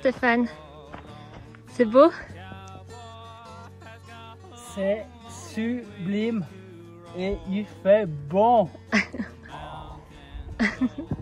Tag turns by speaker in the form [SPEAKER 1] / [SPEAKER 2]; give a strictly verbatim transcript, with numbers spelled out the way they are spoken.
[SPEAKER 1] Stéphane? C'est beau?
[SPEAKER 2] C'est sublime et il fait bon.